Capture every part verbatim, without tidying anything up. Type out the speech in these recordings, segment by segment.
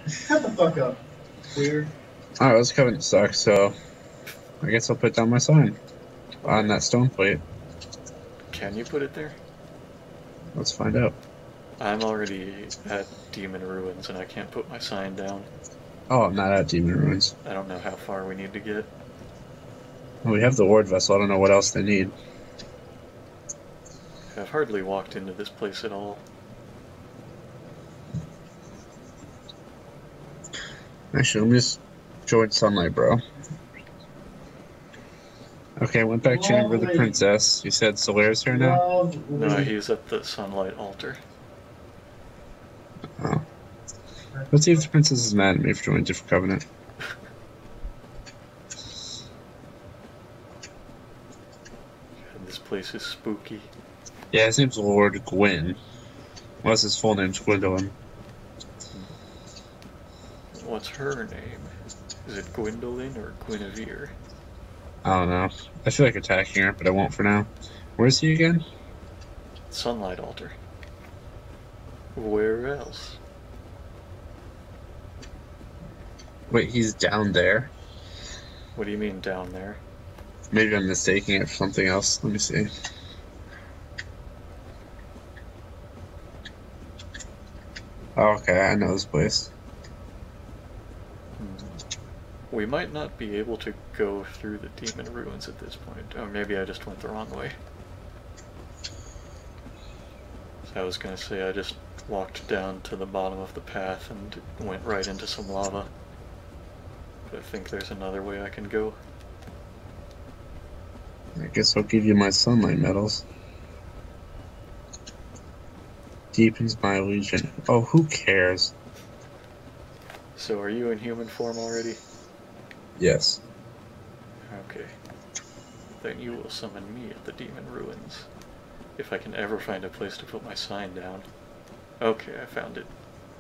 Shut the fuck up. Weird. Alright, this covenant sucks, so I guess I'll put down my sign on that stone plate. Can you put it there? Let's find out. I'm already at Demon Ruins and I can't put my sign down. Oh, I'm not at Demon Ruins. I don't know how far we need to get. Well, we have the ward vessel. I don't know what else they need. I've hardly walked into this place at all. Actually, let me just join Sunlight, bro. Okay, went back chamber of the princess. You said Solaire's here now? No, he's at the Sunlight altar. Oh. Let's see if the princess is mad at me for joining different covenant. God, this place is spooky. Yeah, his name's Lord Gwyn. What's his full name's Gwendolyn? What's her name? Is it Gwendolyn or Guinevere? I don't know. I feel like attacking her, but I won't for now. Where's he again? Sunlight altar. Where else? Wait, he's down there? What do you mean down there? Maybe I'm mistaking it for something else. Let me see. Oh, okay, I know this place. We might not be able to go through the Demon Ruins at this point. Or maybe I just went the wrong way. So I was gonna say I just walked down to the bottom of the path and went right into some lava. But I think there's another way I can go. I guess I'll give you my sunlight medals. Deepens my illusion. Oh, who cares? So are you in human form already? Yes. Okay. Then you will summon me at the Demon Ruins. If I can ever find a place to put my sign down. Okay, I found it.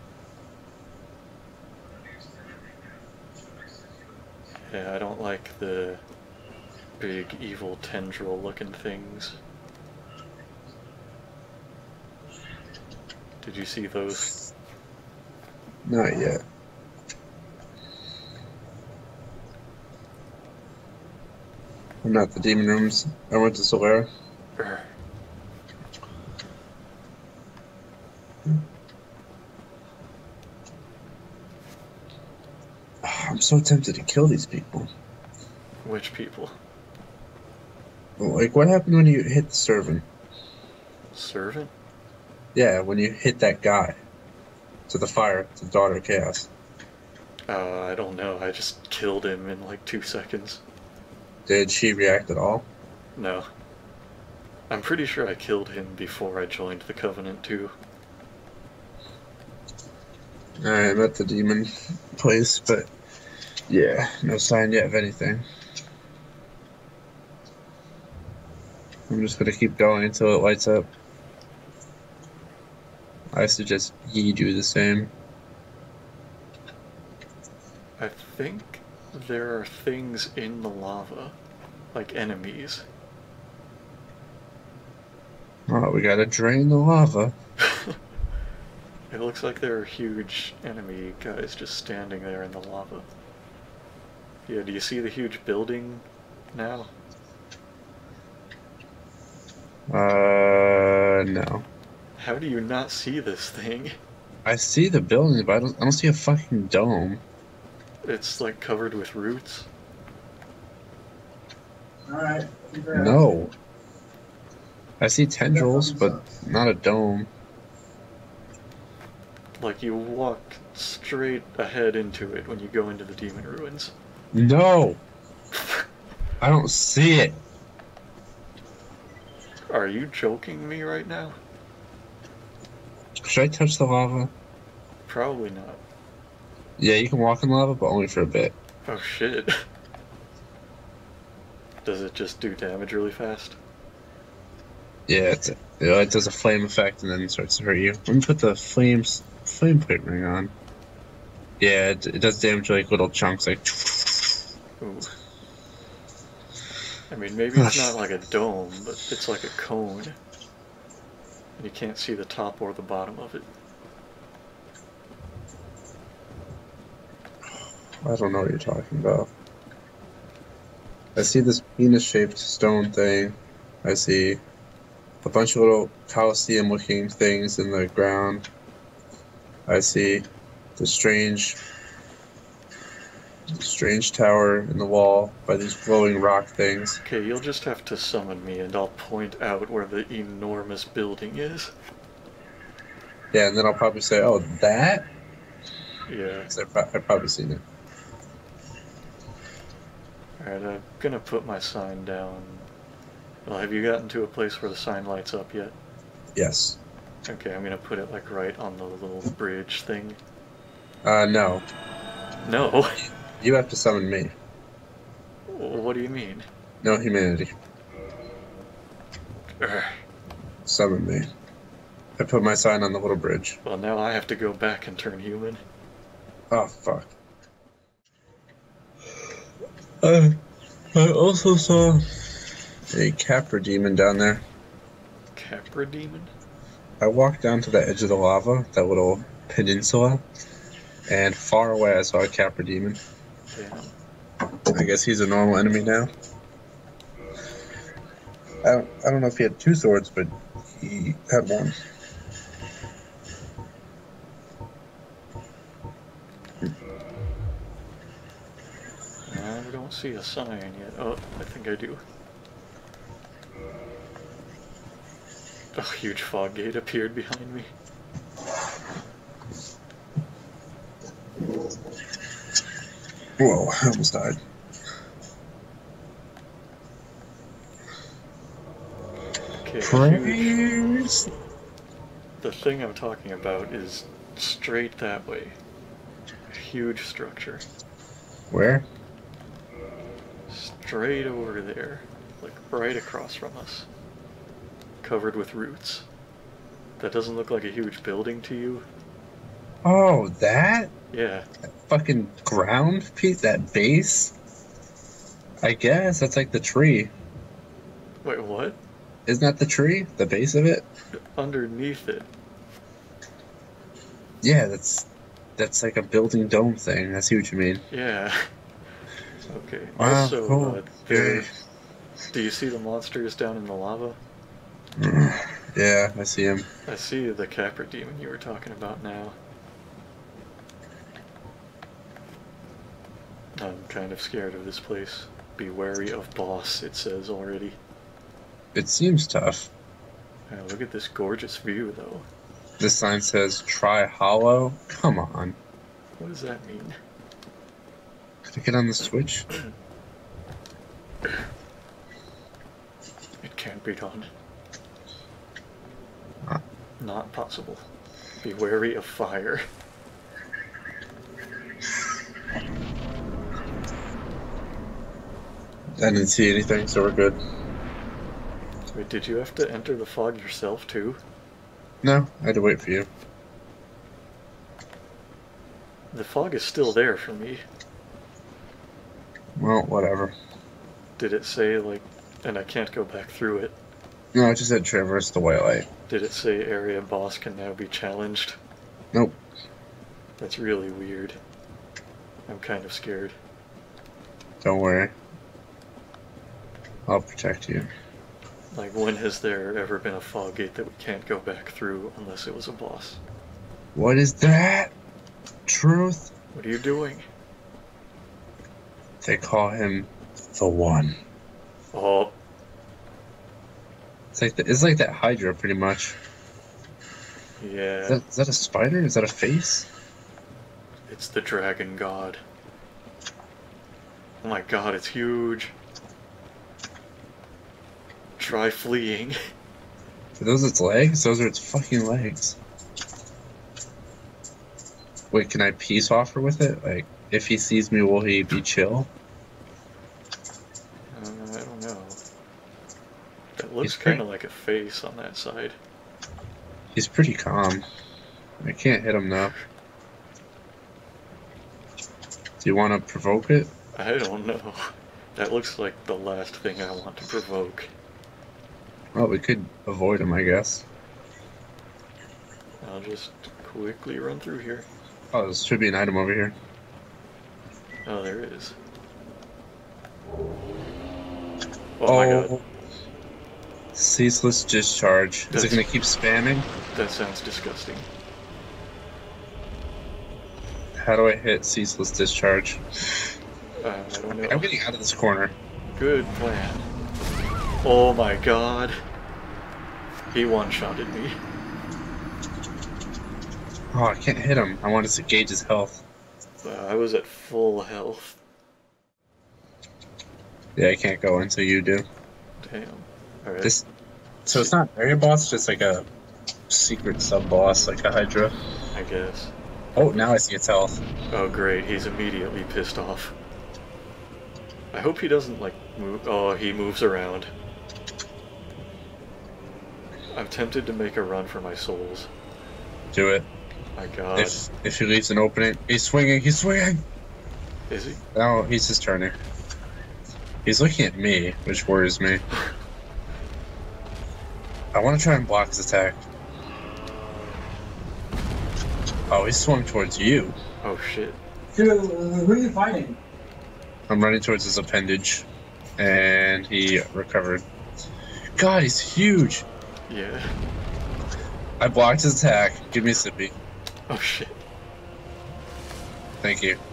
Yeah, I don't like the big evil tendril looking things. Did you see those? Not yet. I'm not the demon rooms. I went to Solera. Urgh. I'm so tempted to kill these people. Which people? Like, what happened when you hit the servant? Servant? Yeah, when you hit that guy. To the fire, to the Daughter of Chaos. Uh, I don't know. I just killed him in like two seconds. Did she react at all? No. I'm pretty sure I killed him before I joined the Covenant too. Alright, I'm at the demon place, but yeah, no sign yet of anything. I'm just gonna keep going until it lights up. I suggest ye do the same. I think there are things in the lava, like enemies. Oh, we gotta drain the lava. It looks like there are huge enemy guys just standing there in the lava. Yeah, do you see the huge building now? Uh, no. How do you not see this thing? I see the building, but I don't, I don't see a fucking dome. It's like covered with roots. Alright. No. I see tendrils, but not a dome. Like you walk straight ahead into it when you go into the Demon Ruins. No! I don't see it. Are you joking me right now? Should I touch the lava? Probably not. Yeah, you can walk in lava, but only for a bit. Oh shit. Does it just do damage really fast? Yeah, it's a, you know, it does a flame effect and then it starts to hurt you. Let me put the flames flame plate ring on. Yeah, it, it does damage like little chunks, like. Ooh. I mean, maybe it's not like a dome, but it's like a cone. And you can't see the top or the bottom of it. I don't know what you're talking about. I see this penis-shaped stone thing. I see a bunch of little Colosseum-looking things in the ground. I see the strange, strange tower in the wall by these glowing rock things. Okay, you'll just have to summon me and I'll point out where the enormous building is. Yeah, and then I'll probably say, oh, that? Yeah. 'Cause I've, pro- I've probably seen it. Alright, I'm gonna put my sign down. Well, have you gotten to a place where the sign lights up yet? Yes. Okay, I'm gonna put it like right on the little bridge thing. Uh, no. No? You have to summon me. What do you mean? No humanity. Urgh. Summon me. I put my sign on the little bridge. Well, now I have to go back and turn human. Oh, fuck. Uh, I also saw a Capra demon down there. Capra demon? I walked down to the edge of the lava, that little peninsula, and far away I saw a Capra demon. Damn. I guess he's a normal enemy now. I don't, I don't know if he had two swords, but he had one. I don't see a sign yet. Oh, I think I do. A huge fog gate appeared behind me. Whoa, I almost died. Okay, Praise. huge... The thing I'm talking about is straight that way. A huge structure. Where? Straight over there. Like right across from us. Covered with roots. That doesn't look like a huge building to you? Oh, that? Yeah. That fucking ground piece? That base? I guess. That's like the tree. Wait, what? Isn't that the tree? The base of it? Underneath it. Yeah, that's that's like a building dome thing. I see what you mean. Yeah. Okay. Wow, Also, cool. uh, there... Do you see the monsters down in the lava? Yeah, I see him. I see the Capra demon you were talking about now. I'm kind of scared of this place. Be wary of boss, it says already. It seems tough. Yeah, look at this gorgeous view, though. This sign says, try hollow. Come on. What does that mean? Can I get on the switch? It can't be done. Huh. Not possible. Be wary of fire. I didn't see anything, so we're good. Wait, did you have to enter the fog yourself, too? No, I had to wait for you. The fog is still there for me. Well, whatever. Did it say, like, and I can't go back through it? No, it just said traverse the white light. Did it say area boss can now be challenged? Nope. That's really weird. I'm kind of scared. Don't worry. I'll protect you. Like, when has there ever been a fog gate that we can't go back through unless it was a boss? What is that? Truth? What are you doing? They call him the One. Oh, It's like the, it's like that Hydra, pretty much. yeah. Is that, is that a spider? Is that a face? It's the dragon god. Oh my god, it's huge. Try fleeing. Are those its legs? Those are its fucking legs. Wait, can I peace offer with it? Like, if he sees me, will he be chill? Uh, I don't know. That looks He's pretty- kind of like a face on that side. He's pretty calm. I can't hit him though. Do you want to provoke it? I don't know. That looks like the last thing I want to provoke. Well, we could avoid him, I guess. I'll just quickly run through here. Oh, there should be an item over here. Oh, there is. Oh, my god. Ceaseless Discharge. Is That's- it going to keep spamming? That sounds disgusting. How do I hit Ceaseless Discharge? Uh, I don't know. I'm getting out of this corner. Good plan. Oh my god. He one-shotted me. Oh, I can't hit him. I wanted to gauge his health. Uh, I was at full health. Yeah, I can't go until you do. Damn. Alright. This, so it's not area boss, it's just like a secret sub-boss, like a Hydra. I guess. Oh, now I see its health. Oh great, he's immediately pissed off. I hope he doesn't, like, move. Oh, he moves around. I'm tempted to make a run for my souls. Do it. My god. If if he leaves an opening, he's swinging. He's swinging. Is he? No, he's just turning. He's looking at me, which worries me. I want to try and block his attack. Oh, he swung towards you. Oh shit. Dude, who are you fighting? I'm running towards his appendage, and he recovered. God, he's huge. Yeah. I blocked his attack. Give me a sippy. Oh shit. Thank you.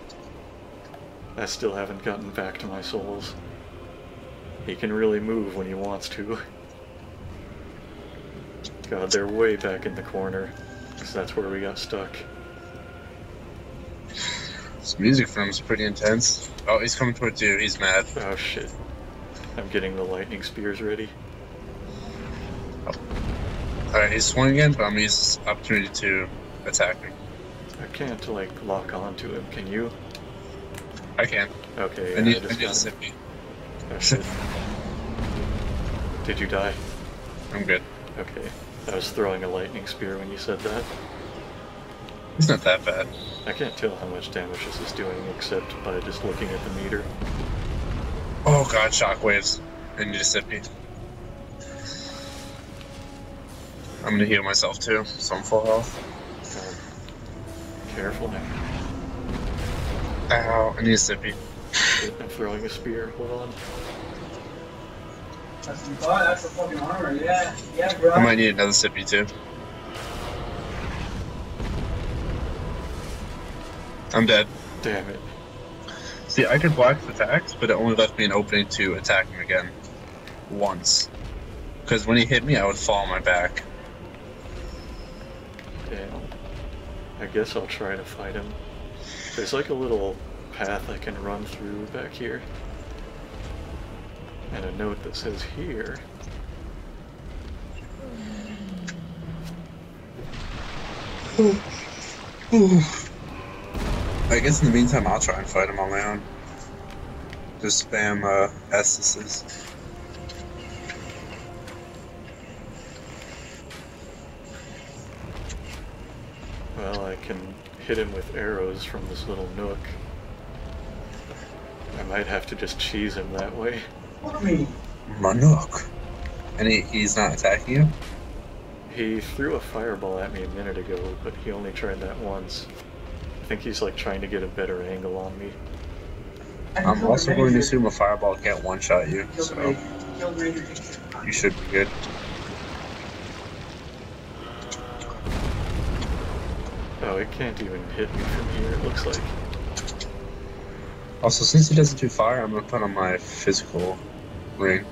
I still haven't gotten back to my souls. He can really move when he wants to. God, they're way back in the corner, because that's where we got stuck. This music from him is pretty intense. Oh, he's coming towards you. He's mad. Oh shit. I'm getting the lightning spears ready. Alright, he's swinging again, but I'm going to use this opportunity to attack him. I can't, like, lock onto him. Can you? I can. Okay, I need, I I just need a got... sippy. Oh shit. Did you die? I'm good. Okay. I was throwing a lightning spear when you said that. It's not that bad. I can't tell how much damage this is doing except by just looking at the meter. Oh god, shockwaves. I need a sippy. I'm gonna heal myself too, so I'm full health. Um, careful now. Ow, I need a sippy. Shit, I'm throwing a spear. Hold on. That's some thought, that's the fucking armor, yeah. Yeah, bro. I might need another sippy too. I'm dead. Damn it. See, I could block his attacks, but it only left me an opening to attack him again. Once. Because when he hit me, I would fall on my back. Damn. I guess I'll try to fight him. There's like a little path I can run through back here. And a note that says here. I guess in the meantime, I'll try and fight him on my own. Just spam uh, Essences. Well, I can hit him with arrows from this little nook. I might have to just cheese him that way. Fuck me. Manok. And he, he's not attacking you? He threw a fireball at me a minute ago, but he only tried that once. I think he's like trying to get a better angle on me. I'm also going to assume a fireball can't one-shot you, so Killed Ranger. you should be good. Oh, it can't even hit me from here, it looks like. Also, since he doesn't do fire, I'm going to put on my physical ring.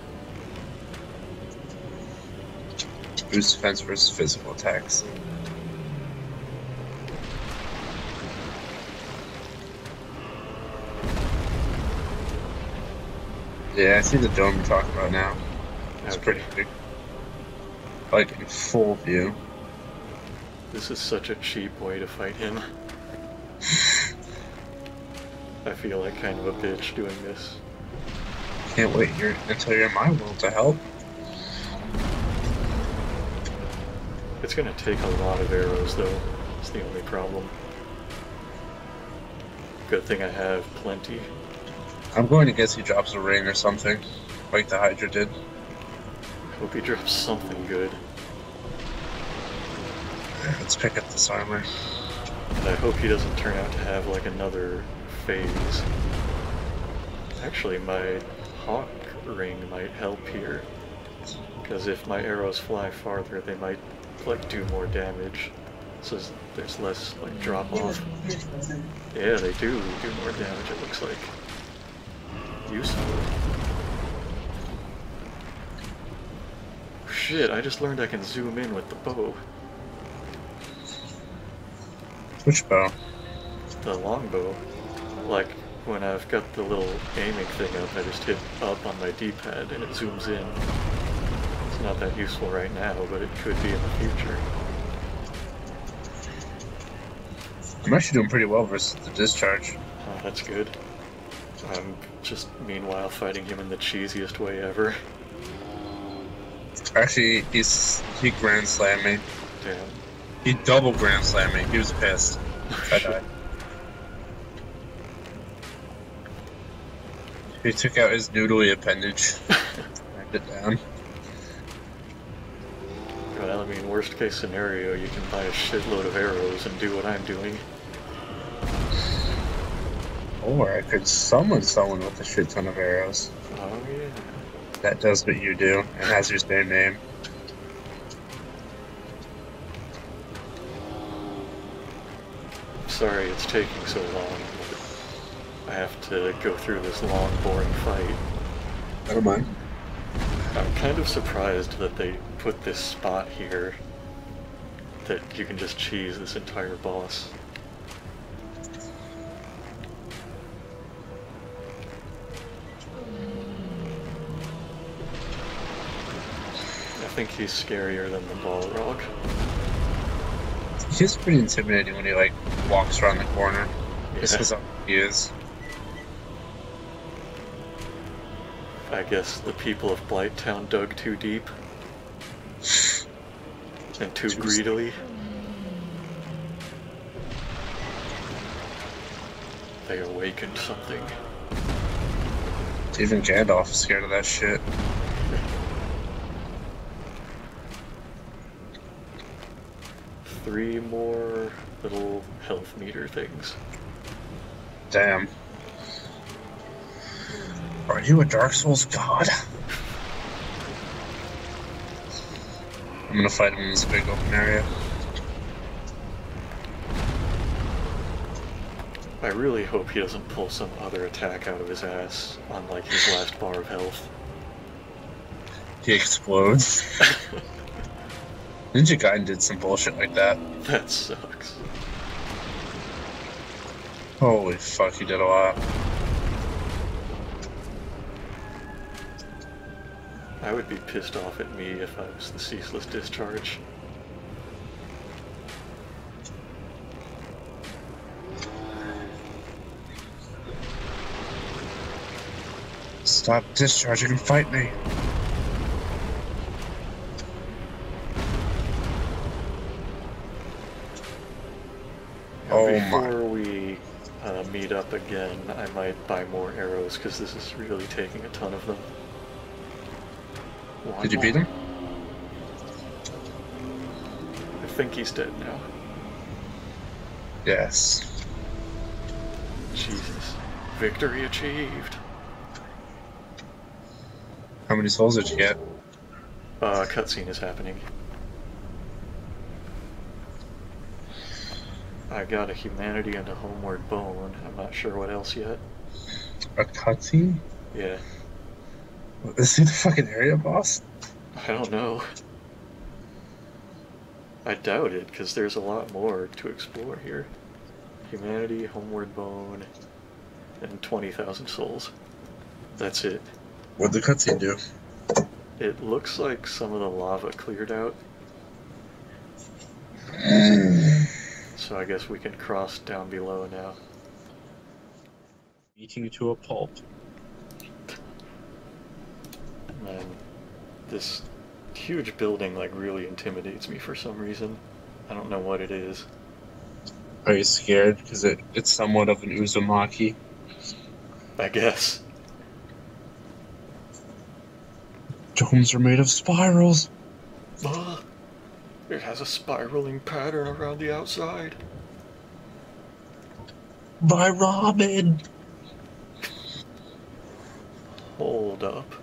Boost defense versus physical attacks. Yeah, I see the dome you're talking about now. It's Okay. pretty big. Like, in full view. This is such a cheap way to fight him. I feel like kind of a bitch doing this. Can't wait here until you're in my world to help. It's gonna take a lot of arrows though, it's the only problem. Good thing I have plenty. I'm going to guess he drops a ring or something, like the Hydra did. Hope he drops something good. Let's pick up this armor. And I hope he doesn't turn out to have like another phase. Actually, my hawk ring might help here. Because if my arrows fly farther, they might, like, do more damage. So there's less, like, drop off. Yeah, they do do more damage, it looks like. Useful. Shit, I just learned I can zoom in with the bow. Which bow? The longbow. Like, when I've got the little aiming thing up, I just hit up on my D-pad and it zooms in. It's not that useful right now, but it could be in the future. I'm actually doing pretty well versus the discharge. Oh, that's good. I'm just, meanwhile, fighting him in the cheesiest way ever. Actually, he's he grand slammed me. Damn. He double grand slammed me. He was pissed. I died. He took out his noodly appendage. Knocked it down. Well, I mean, worst case scenario, you can buy a shitload of arrows and do what I'm doing. Or I could summon someone with a shit ton of arrows. Oh, yeah. That does what you do, and has your same name. Sorry it's taking so long. I have to go through this long, boring fight. I don't mind. I'm kind of surprised that they put this spot here that you can just cheese this entire boss. I think he's scarier than the Balrog. He's pretty intimidating when he, like, walks around the corner. Yeah. This is how he is. I guess the people of Blighttown dug too deep. And too greedily. They awakened something. Even Gandalf is scared of that shit. Three more little health meter things. Damn. Are you a Dark Souls god? I'm gonna fight him in this big open area. I really hope he doesn't pull some other attack out of his ass on, like, his last bar of health. He explodes. Ninja Gaiden did some bullshit like that. That sucks. Holy fuck, he did a lot. I would be pissed off at me if I was the Ceaseless Discharge. Stop discharging and fight me. Oh my. Before we uh, meet up again, I might buy more arrows, because this is really taking a ton of them. One Did you more. beat him? I think he's dead now. Yes. Jesus. Victory achieved. How many souls did you get? Uh, cutscene is happening. I got a humanity and a homeward bone. I'm not sure what else yet. A cutscene? Yeah. Is he the fucking area boss? I don't know. I doubt it, because there's a lot more to explore here. Humanity, homeward bone, and twenty thousand souls. That's it. What'd the cutscene do? It looks like some of the lava cleared out. So I guess we can cross down below now. Beating you to a pulp. Man, this huge building like really intimidates me for some reason. I don't know what it is. Are you scared? Because it, it's somewhat of an Uzumaki. I guess. Domes are made of spirals. Ugh. It has a spiraling pattern around the outside. My ramen! Hold up.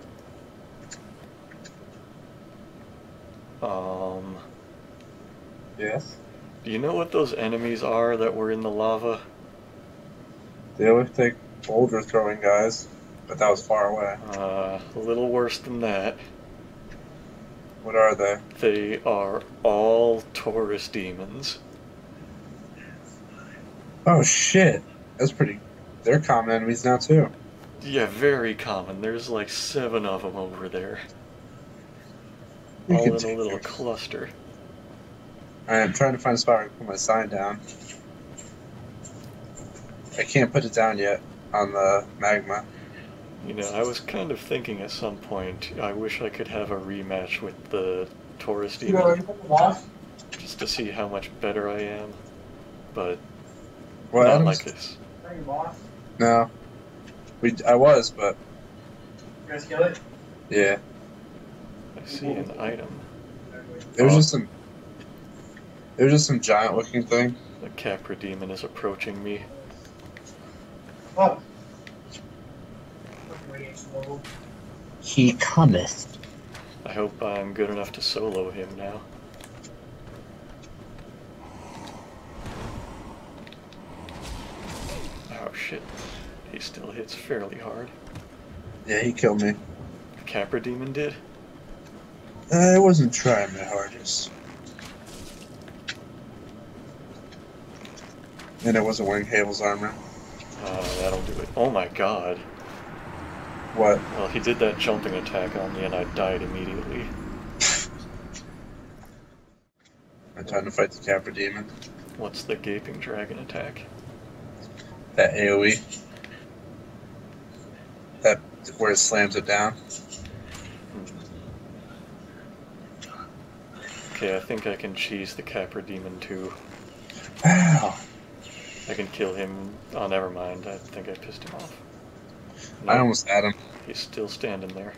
Um... Yes? Do you know what those enemies are that were in the lava? They look like boulder throwing guys, but that was far away. Uh, a little worse than that. What are they? They are all Taurus demons. Oh shit! That's pretty... They're common enemies now too. Yeah, very common. There's like seven of them over there. You All can in a take little yours. cluster. Alright, I'm trying to find a spot where I can put my sign down. I can't put it down yet on the magma. You know, I was kind of thinking at some point, I wish I could have a rematch with the Taurus You already demon, put the boss? just to see how much better I am. But Well, not Adam's... like this. Are you boss? No. We, I was, but... You guys kill it? Yeah. I see an item. There was Oh. just some... There was just some giant looking thing. The Capra demon is approaching me. Oh. Radiation level. He cometh. I hope I'm good enough to solo him now. Oh shit. He still hits fairly hard. Yeah, he killed me. The Capra demon did? I wasn't trying my hardest. And I wasn't wearing Havel's armor. Uh, that'll do it. Oh my god. What? Well, he did that jumping attack on me and I died immediately. I'm trying to fight the Capra demon. What's the gaping dragon attack? That AoE. That where it slams it down. Okay, I think I can cheese the Capra demon too. Ow! I can kill him. Oh, never mind. I think I pissed him off. I No, almost had him. he's still standing there.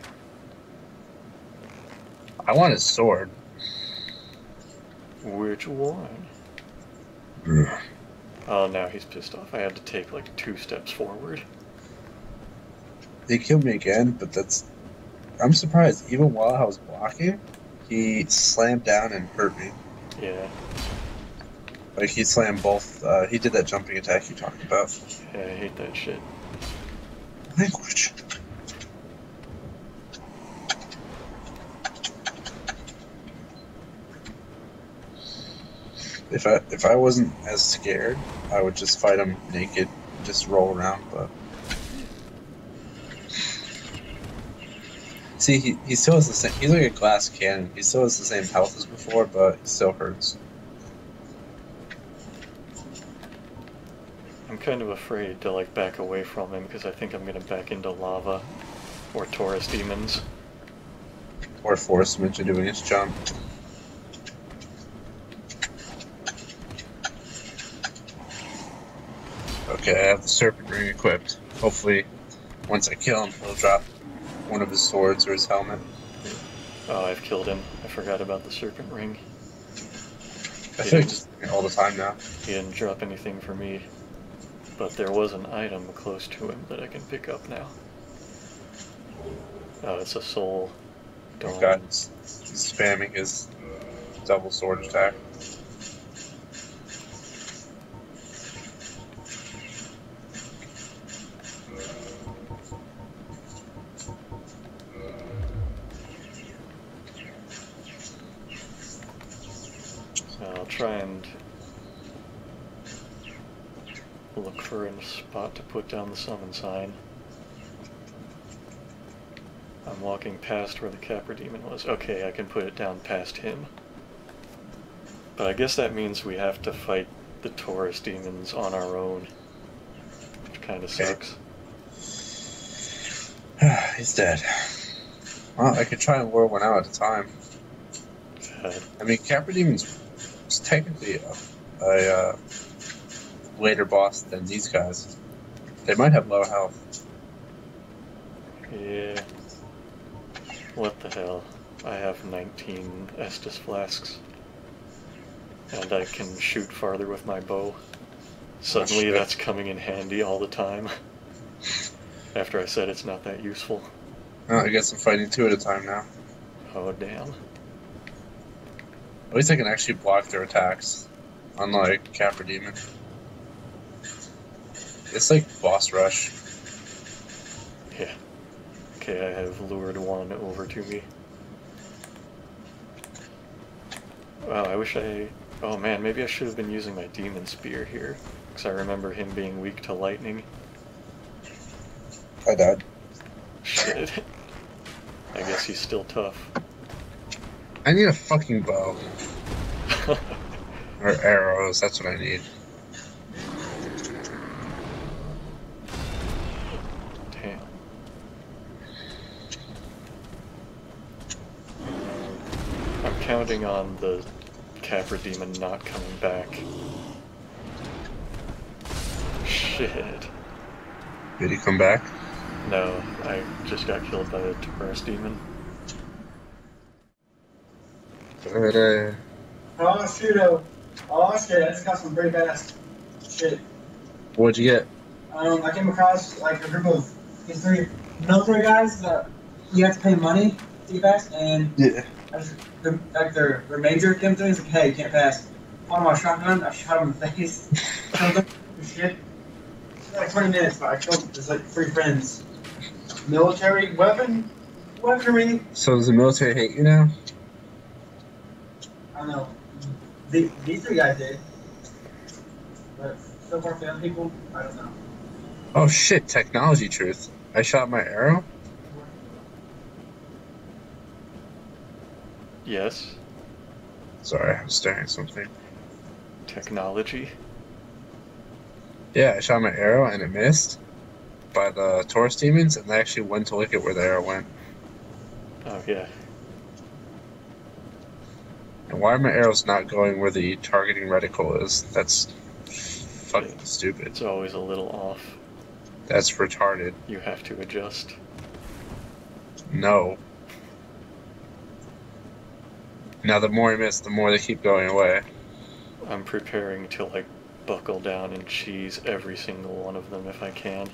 I want his sword. Which one? Oh, now he's pissed off. I had to take like two steps forward. He killed me again, but that's... I'm surprised. Even while I was blocking, he slammed down and hurt me. Yeah, Like, he slammed both... Uh, he did that jumping attack you talked about. yeah, I hate that shit. Language. If I if I wasn't as scared, I would just fight him naked, just roll around. But see, he, he still has the same. He's like a glass cannon. He still has the same health as before, but he still hurts. I'm kind of afraid to like back away from him because I think I'm gonna back into lava or Taurus demons. Or force him into doing his jump. Okay, I have the serpent ring equipped. Hopefully, once I kill him, he'll drop one of his swords or his helmet. Oh, I've killed him. I forgot about the serpent ring. I feel like just all the time now. He didn't drop anything for me, but there was an item close to him that I can pick up now. Oh, it's a soul dome. Okay, he's, he's spamming his double sword attack. So I'll try and look for a spot to put down the summon sign. I'm walking past where the Capra demon was. Okay, I can put it down past him. But I guess that means we have to fight the Taurus demons on our own, which kind of sucks. He's dead. Well, I could try and lure one out at a time. God. I mean, Capra Demon's is technically a, a uh, later boss than these guys. They might have low health. Yeah. What the hell? I have nineteen Estus flasks. And I can shoot farther with my bow. Suddenly shit. that's coming in handy all the time. After I said it's not that useful. Oh, I guess I'm fighting two at a time now. Oh, damn. At least I can actually block their attacks. Unlike Capra Demon. It's like boss rush. Yeah. Okay, I have lured one over to me. Wow, I wish I... Oh man, maybe I should have been using my Demon Spear here. Because I remember him being weak to lightning. I died. Shit. I guess he's still tough. I need a fucking bow. Or arrows, that's what I need. Damn. I'm counting on the Capra Demon not coming back. Shit. Did he come back? No, I just got killed by the Taurus Demon. But, uh, Oh shoot! Oh, oh shit! I just got some pretty badass shit. what'd you get? Um, I came across like a group of these three military guys that you have to pay money to get past, and Yeah. I just, the, like their, their major came to me. He's like, "Hey, you can't pass." Pulled my shotgun. I shot him in the face. Killed him. Shit. Like twenty minutes, but I killed just like three friends. Military weapon, weaponry. So does the military hate you now? I don't know. The, these three guys did, but so far for the other people, I don't know. Oh shit, technology truth. I shot my arrow? Yes. Sorry, I was staring at something. Technology. Yeah, I shot my arrow and it missed by the Taurus demons, and they actually went to look at where the arrow went. Oh, yeah. And why are my arrows not going where the targeting reticle is? That's fucking Yeah. stupid. It's always a little off. That's retarded. You have to adjust. No. Now the more I miss, the more they keep going away. I'm preparing to, like, buckle down and cheese every single one of them if I can.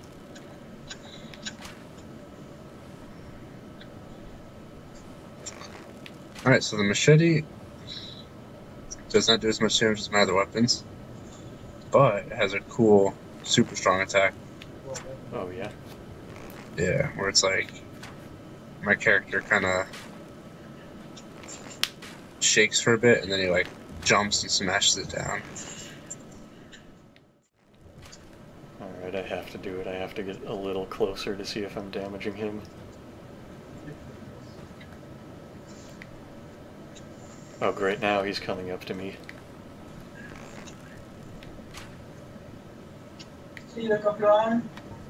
Alright, so the machete does not do as much damage as my other weapons, but it has a cool, super strong attack. Oh, yeah? Yeah, where it's like, my character kind of shakes for a bit, and then he like jumps and smashes it down. Alright, I have to do it. I have to get a little closer to see if I'm damaging him. Oh great, now he's coming up to me. See the Copion?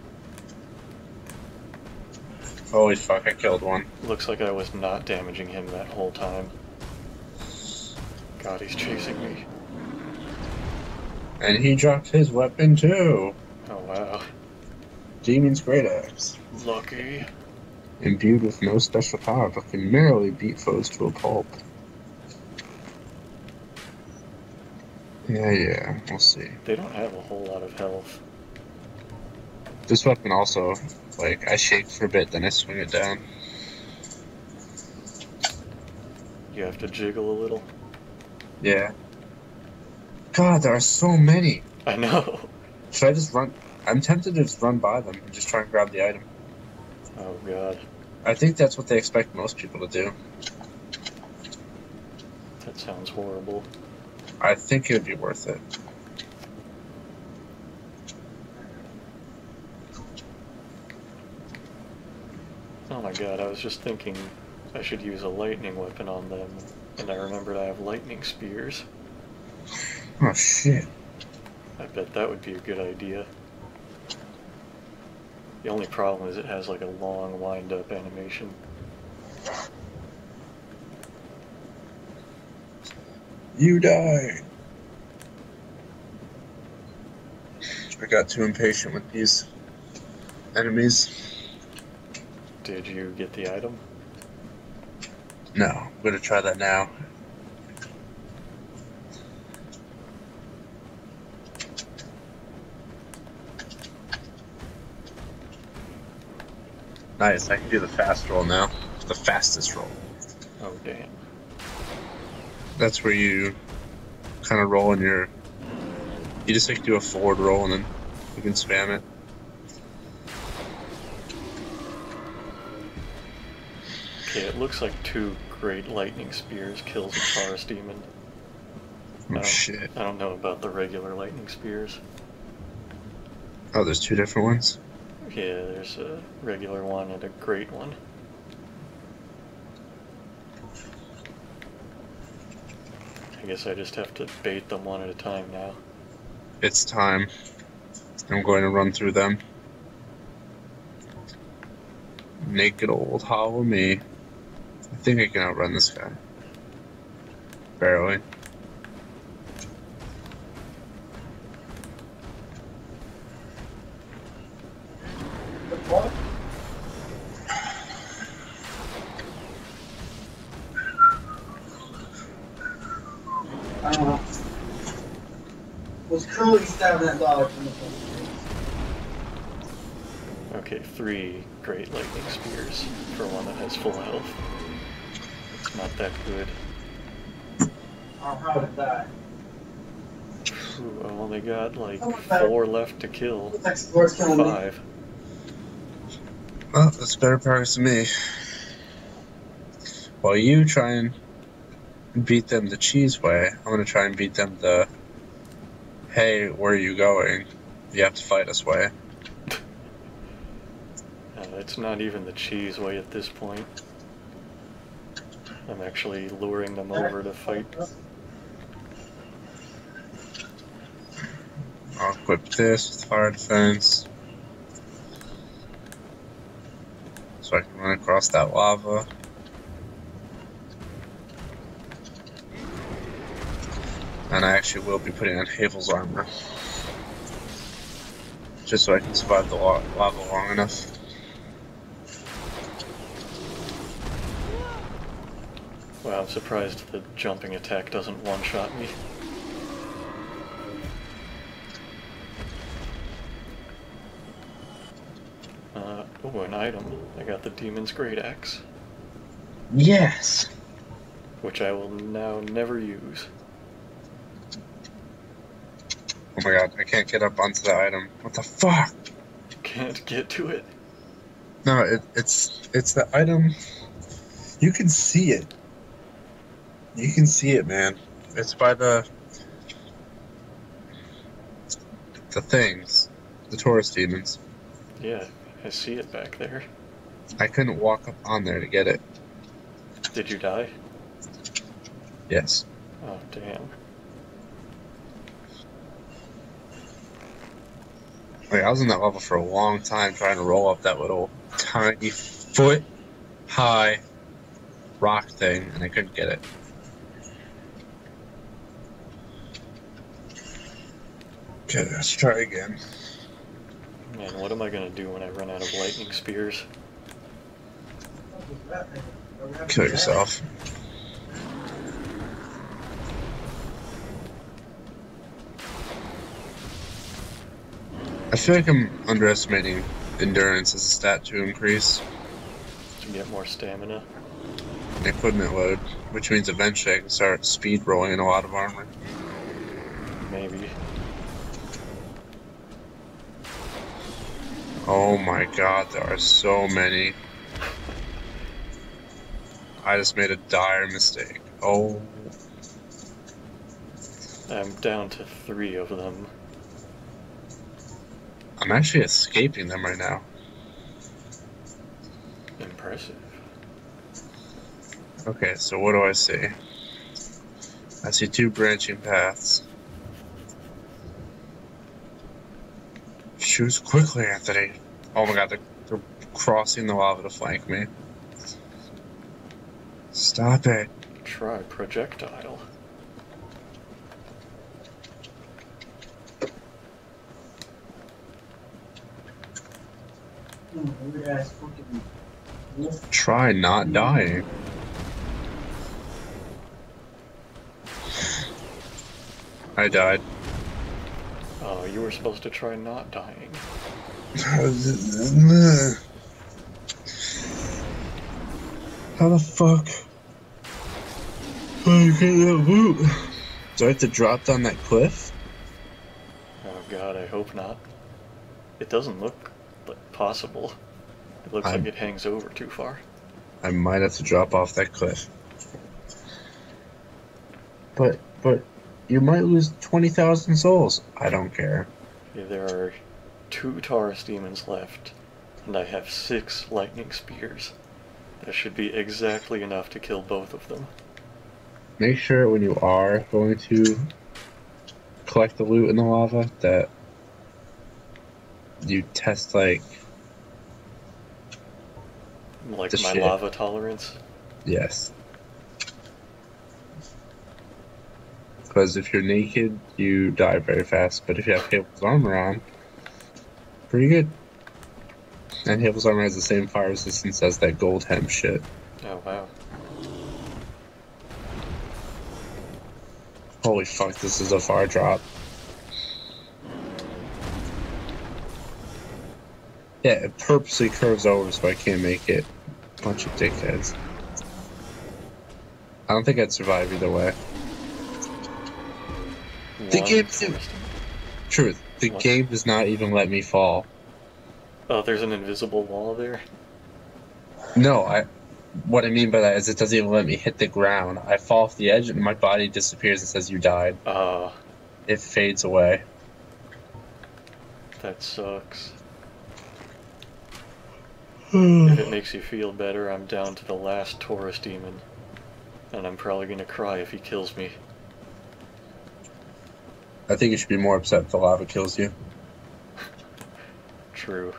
Holy fuck, I killed one. Looks like I was not damaging him that whole time. God, he's chasing me. And he dropped his weapon too. Oh wow. Demon's Great Axe. Lucky. Imbued with no special power, but can merely beat foes to a pulp. Yeah, yeah, we'll see. They don't have a whole lot of health. This weapon also, like, I shake for a bit, then I swing it down. You have to jiggle a little. Yeah. God, there are so many. I know. Should I just run? I'm tempted to just run by them and just try and grab the item. Oh god. I think that's what they expect most people to do. That sounds horrible. I think it would be worth it. Oh my god, I was just thinking I should use a lightning weapon on them, and I remembered I have lightning spears. Oh shit. I bet that would be a good idea. The only problem is it has like a long wind-up animation. You die. I got too impatient with these enemies. Did you get the item? No, I'm gonna try that now. Nice, I can do the fast roll now. The fastest roll. Oh, damn. That's where you kind of roll in your... You just like do a forward roll and then you can spam it. Okay, it looks like two great lightning spears kills a forest demon. Oh, I don't, shit. I don't know about the regular lightning spears. Oh, there's two different ones? Yeah, there's a regular one and a great one. I guess I just have to bait them one at a time now. It's time. I'm going to run through them. Naked old hollow me. I think I can outrun this guy. Barely. What? I don't know. Was curly stabbing that dog from the front. Okay, three great lightning spears for one that has full health. It's not that good. Oh, how did that? Ooh, I only got like Oh, that- four left to kill. Looks like Sport's killing me. Five. Well, that's better progress than me. While you try and beat them the cheese way, I'm gonna try and beat them the hey, where are you going? You have to fight us way. Uh, it's not even the cheese way at this point. I'm actually luring them over to fight. I'll equip this with fire defense. So I can run across that lava. And I actually will be putting on Havel's armor. Just so I can survive the la lava long enough. Wow, I'm surprised the jumping attack doesn't one-shot me. Uh, oh, an item. I got the Demon's Great Axe, Yes! which I will now never use. Oh my god, I can't get up onto the item. What the fuck? Can't get to it. No, it, it's it's the item. You can see it. You can see it, man. It's by the the things, the tourist demons. Yeah, I see it back there. I couldn't walk up on there to get it. Did you die? Yes. Oh, damn. Like, I was in that level for a long time trying to roll up that little tiny foot high rock thing, and I couldn't get it. Okay, let's try again. Man, what am I gonna do when I run out of lightning spears? Kill yourself. I feel like I'm underestimating endurance as a stat to increase. To get more stamina? Equipment load, which means eventually I can start speed rolling a lot of armor. Maybe. Oh my god, there are so many. I just made a dire mistake. Oh. I'm down to three of them. I'm actually escaping them right now. Impressive. Okay, so what do I see? I see two branching paths. Choose quickly, Anthony. Oh my god, they're, they're crossing the lava to flank me. Stop it. Try projectile. Try not dying. I died. Oh, you were supposed to try not dying. How the fuck? Oh, you get that loot? Do I have to drop down that cliff? Oh god, I hope not. It doesn't look like possible. It looks I'm, like it hangs over too far. I might have to drop off that cliff. But, but, you might lose twenty thousand souls. I don't care. Okay, there are two Taurus demons left, and I have six lightning spears. That should be exactly enough to kill both of them. Make sure when you are going to collect the loot in the lava that you test, like... Like the my shit. lava tolerance? Yes. Because if you're naked, you die very fast. But if you have Hable's armor on, pretty good. And Hable's armor has the same fire resistance as that gold hem shit. Oh, wow. Holy fuck, this is a far drop. Yeah, it purposely curves over so I can't make it. Bunch of dickheads. I don't think I'd survive either way. The One game, Taurus. truth, the What? game does not even let me fall. Oh, there's an invisible wall there? No, I. What I mean by that is it doesn't even let me hit the ground. I fall off the edge and my body disappears and says you died. Ah, uh, It fades away. that sucks. If it makes you feel better, I'm down to the last Taurus demon. And I'm probably gonna cry if he kills me. I think you should be more upset if the lava kills you. True.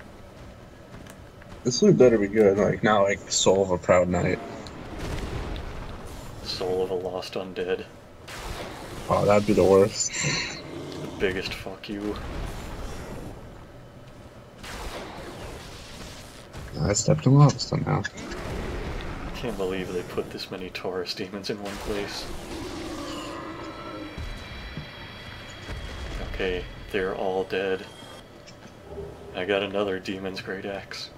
This loot better be good, like not like Soul of a Proud Knight. Soul of a lost undead. Oh, that'd be the worst. The biggest fuck you. I stepped in lava somehow. Can't believe they put this many Taurus demons in one place. Okay, they're all dead. I got another Demon's Great Axe.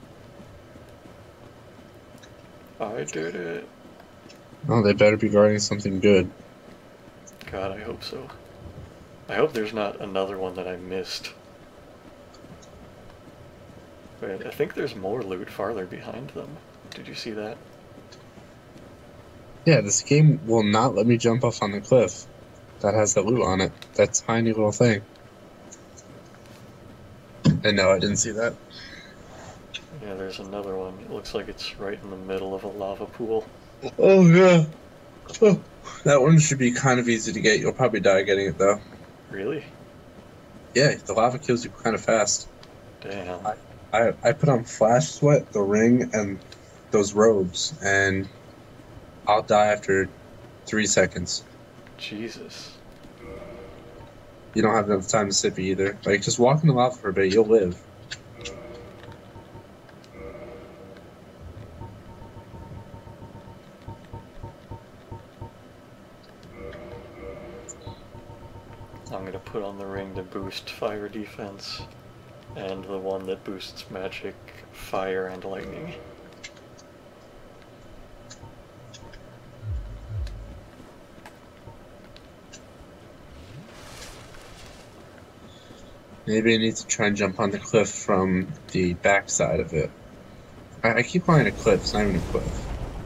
I did it. Oh, they better be guarding something good. God, I hope so. I hope there's not another one that I missed. Wait, I think there's more loot farther behind them. Did you see that? Yeah, this game will not let me jump off on the cliff that has the loot on it. That tiny little thing. And no, I didn't see that. Yeah, there's another one. It looks like it's right in the middle of a lava pool. Oh, yeah. Oh, that one should be kind of easy to get. You'll probably die getting it, though. Really? Yeah, the lava kills you kind of fast. Damn. I, I, I put on Flash Sweat, the ring, and those robes, and I'll die after three seconds. Jesus. You don't have enough time to sip either. Like, just walk in the lava for a bit, you'll live. I'm gonna put on the ring to boost fire defense, and the one that boosts magic, fire, and lightning. Maybe I need to try and jump on the cliff from the back side of it. I, I keep calling it a cliff, it's not even a cliff.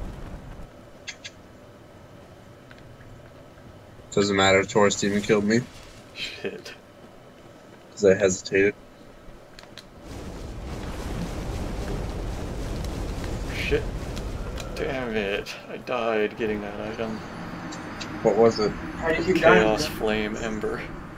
Doesn't matter if Taurus Demon killed me, Shit. because I hesitated. Shit. Damn it. I died getting that item. What was it? How do you keep dying? Chaos Flame Ember.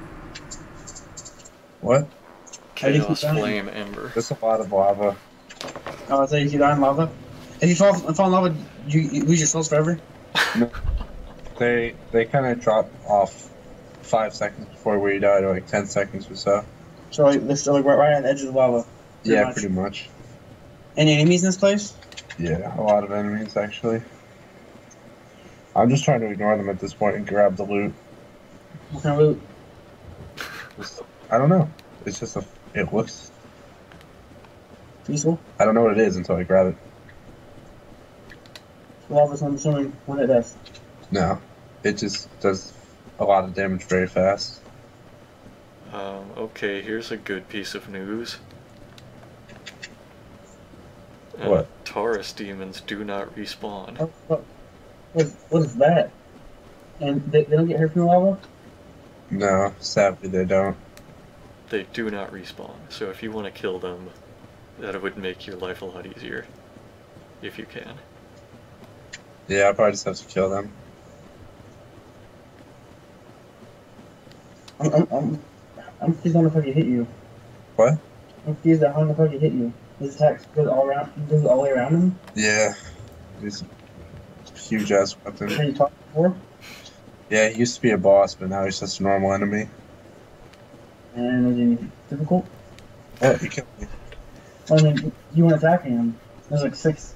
What? How do you keep Chaos dying? Flame Ember. There's a lot of lava. Oh, I thought you keep dying in lava. If you fall, fall in lava, you, you lose your souls forever. No. They they kind of drop off five seconds before where you died, or like ten seconds or so. So like, they're still like right, right on the edge of the lava. Pretty Yeah, much. pretty much. Any enemies in this place? Yeah, a lot of enemies actually. I'm just trying to ignore them at this point and grab the loot. What kind of loot? I don't know. It's just a. It looks. Peaceful? I don't know what it is until I grab it. Lava's I'm assuming when it does. No, it just does a lot of damage very fast. Um, okay, here's a good piece of news. Uh, What? Taurus demons do not respawn. What, what, what, what is that? And they, they don't get hurt from the lava? No, sadly they don't. They do not respawn, so if you want to kill them, that would make your life a lot easier. If you can. Yeah, I probably just have to kill them. I'm, I'm, I'm, I'm confused on the fuck he hit you. What? I'm confused on how the fuck he hit you. His attacks goes all around, goes all the way around him? Yeah. He's a huge ass weapon. Have you talked before? Yeah, he used to be a boss, but now he's just a normal enemy. And is he difficult? Yeah, he killed me. I mean, you weren't attacking him. There's like six.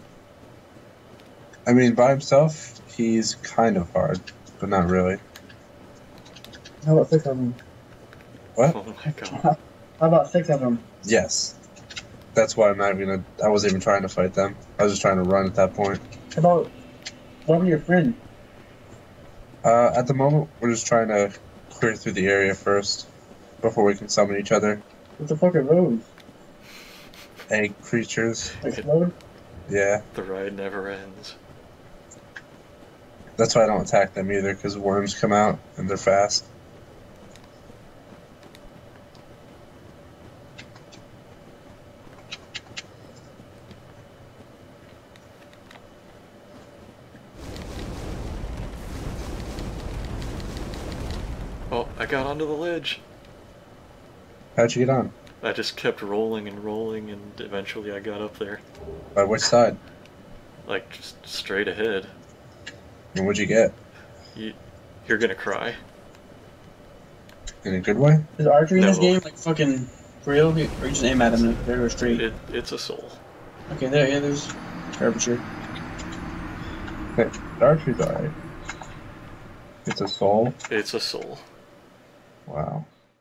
I mean, by himself, he's kind of hard, but not really. How about six of them? What? Oh my god. How about six of them? Yes. That's why I'm not even gonna. I wasn't even trying to fight them. I was just trying to run at that point. How about one of your friend? Uh, at the moment, we're just trying to clear through the area first before we can summon each other. What the fuck are those? Egg creatures. Explode? Yeah. The ride never ends. That's why I don't attack them either, because worms come out and they're fast. Oh, I got onto the ledge. How'd you get on? I just kept rolling and rolling, and eventually I got up there. By which side? Like, just straight ahead. And what'd you get? You, you're gonna cry. In a good way? Is archery in this No. game like fucking for real? Or you just aim at him and they go straight? It, it's a soul. Okay, there, yeah, there's curvature. Hey, archery's alright. It's a soul? It's a soul. Wow.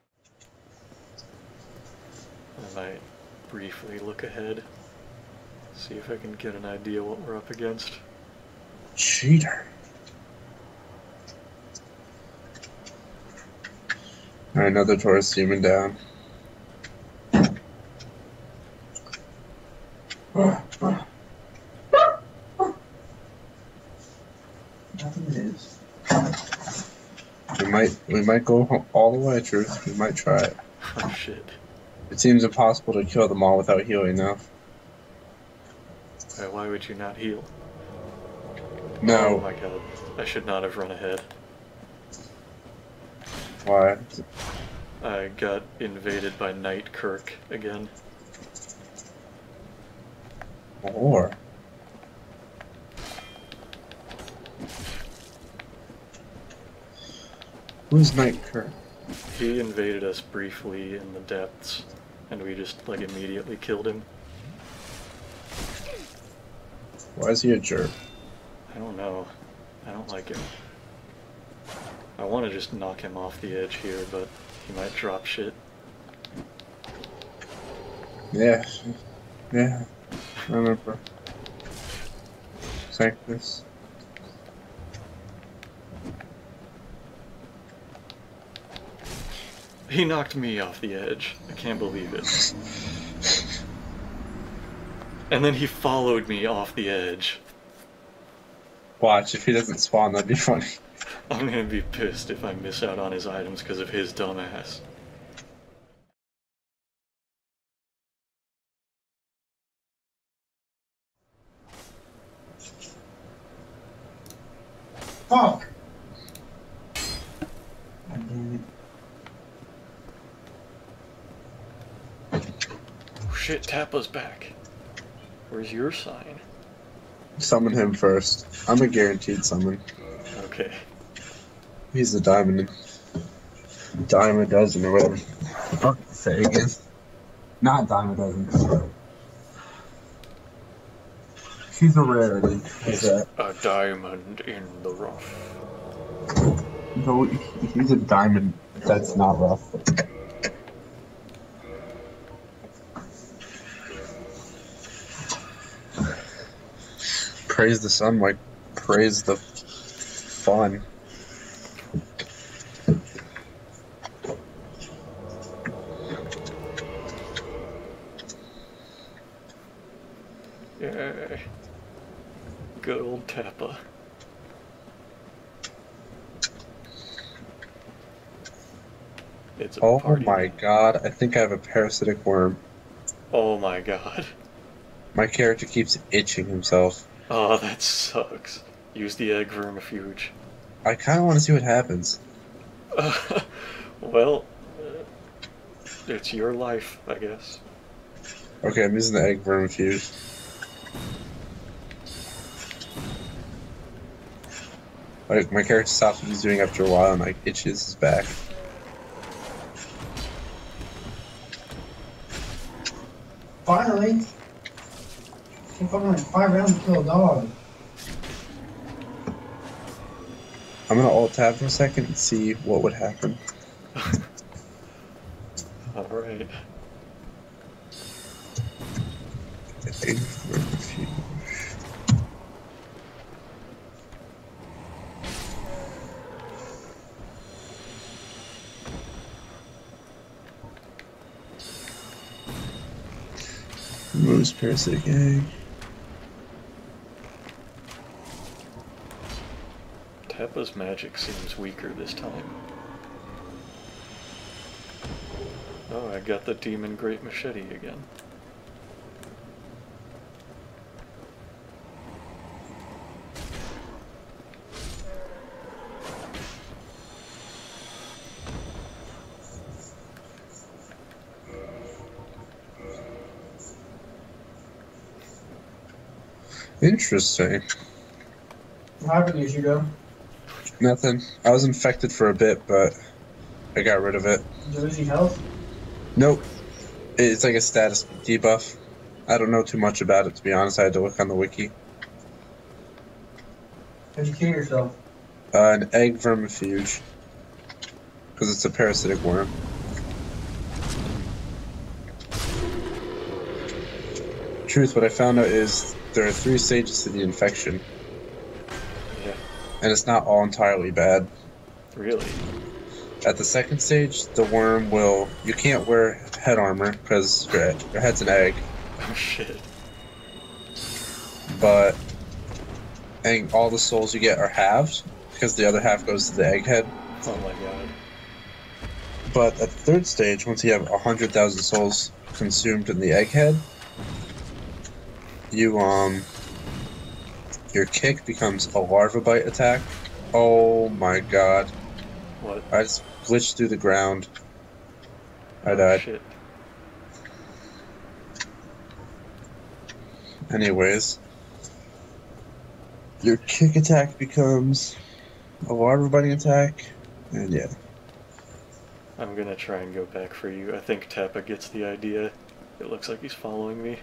I might briefly look ahead. See if I can get an idea what we're up against. Cheater. Alright, another Taurus demon down. Nothing it is. We might, we might go all the way, Truth. We might try it. Oh shit. It seems impossible to kill them all without healing, though. Uh, why would you not heal? No. Oh my god. I should not have run ahead. Why? I got invaded by Knight Kirk again. Or. Who's Knight Kirk? He invaded us briefly in the depths, and we just, like, immediately killed him. Why is he a jerk? I don't know. I don't like him. I want to just knock him off the edge here, but he might drop shit. Yeah. Yeah. I remember. It's like this. He knocked me off the edge. I can't believe it. And then he followed me off the edge. Watch, if he doesn't spawn, that'd be funny. I'm gonna be pissed if I miss out on his items because of his dumbass. Fuck! God damn it. Oh shit, Tappa's back. Where's your sign? Summon him first. I'm a guaranteed summon. Okay. He's the diamond. Dime a dozen or whatever. Fuck, say again. Not dime a dozen. He's a rarity. Is that? A diamond in the rough. No, he's a diamond that's not rough. praise the sun like praise the fun. Yay. Good old Tappa. It's a Oh party. my god, I think I have a parasitic worm. Oh my god. My character keeps itching himself. Oh, that sucks. Use the egg vermifuge. I kind of want to see what happens. Uh, well, uh, it's your life, I guess. Okay, I'm using the egg vermifuge. Like, my character stops what he's doing after a while and, like, itches his back. Finally! Keep fucking like five rounds to kill a dog. I'm gonna alt tab for a second and see what would happen. Alright. Egg vermifuge. Removes parasitic egg. Tappa's magic seems weaker this time. Oh, I got the demon great machete again. Interesting. What happened years ago? Nothing. I was infected for a bit, but I got rid of it. Did you lose your health? Nope. It's like a status debuff. I don't know too much about it, to be honest. I had to look on the wiki. How'd you kill yourself? Uh, an egg vermifuge. Because it's a parasitic worm. Truth, what I found out is there are three stages to the infection. Yeah. And it's not all entirely bad. Really? At the second stage, the worm will... You can't wear head armor because your, your head's an egg. Oh shit. But... And all the souls you get are halved because the other half goes to the egghead. Oh my god. But at the third stage, once you have one hundred thousand souls consumed in the egghead, you, um... your kick becomes a larva bite attack. Oh my god. What? I just glitched through the ground. I Oh, died. shit. Anyways. Your kick attack becomes a larva biting attack. And yeah. I'm gonna try and go back for you. I think Tappa gets the idea. It looks like he's following me.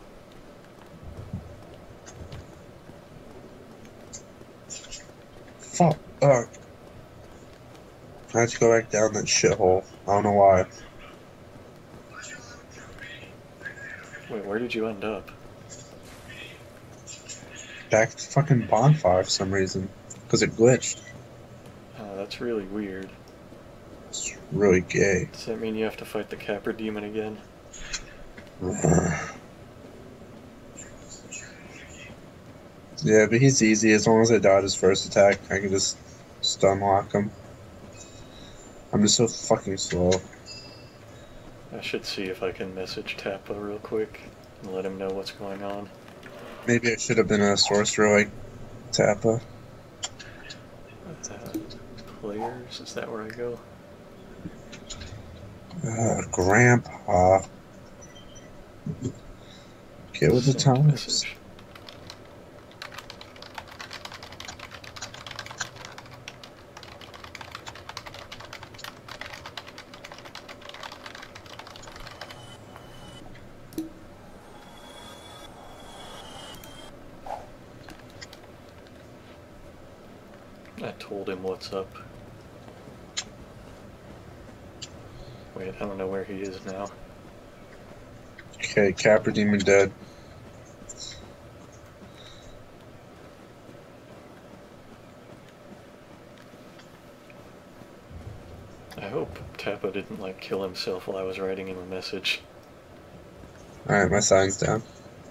Fuck. Uh, I have to go back down that shithole. I don't know why. Wait, where did you end up? Back to fucking bonfire for some reason. Because it glitched. Oh, that's really weird. It's really gay. Does that mean you have to fight the Capra demon again? Yeah, but he's easy. As long as I dodge his first attack, I can just stun lock him. I'm just so fucking slow. I should see if I can message Tappa real quick and let him know what's going on. Maybe I should have been a sorcerer like Tappa. Uh, players, is that where I go? Uh, Grandpa. Get with the Send times. message. I told him what's up. Wait, I don't know where he is now. Okay, Capra Demon dead. Tappa didn't like kill himself while I was writing him a message. Alright, my sign's down.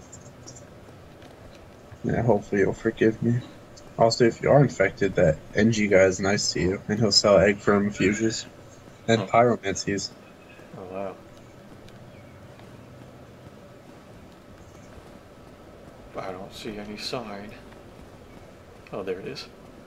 Yeah, hopefully you'll forgive me. Also, if you are infected, that N G guy is nice to you, and he'll sell egg vermifuges and Huh. pyromancies. Oh wow. I don't see any sign. Oh, there it is.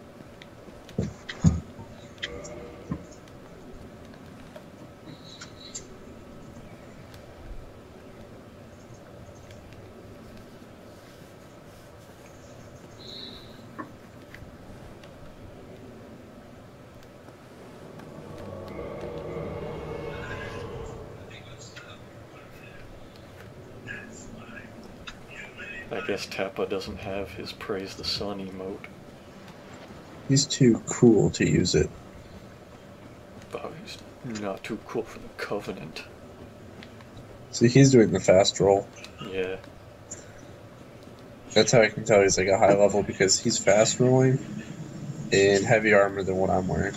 I guess Tappa doesn't have his Praise the Sun emote. He's too cool to use it. But he's not too cool for the Covenant. See, he's doing the fast roll. Yeah. That's how I can tell he's like a high level, because he's fast rolling in heavy armor than what I'm wearing.